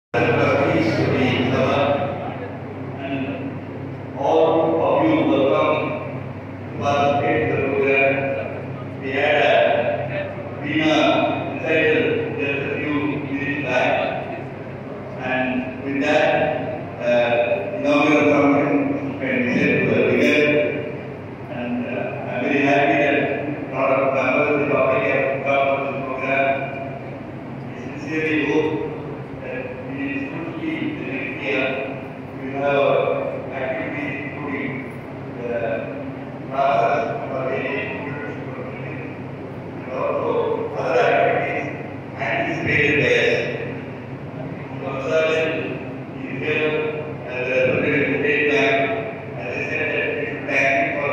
Pleased to be in and all of you welcome to participate in the program. We had been entitled just a few minutes back, and with that, inaugural function can be said to begin. And I'm very happy that a lot of members of the public have come to the program. We sincerely hope we have activities including the process for and also other activities anticipated by us. Consultant is here as a representative of the state bank. As I said, that we should thank you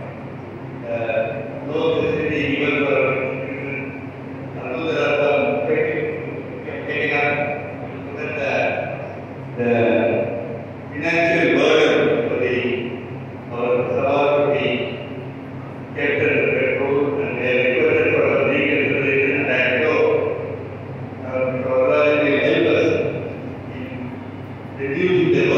for no facility given for our institution. Although there are some getting up so that the financial burden for our Sabha to be kept under control, and they have requested for our reconsideration, and I know Mr. Varalji will help us in reducing the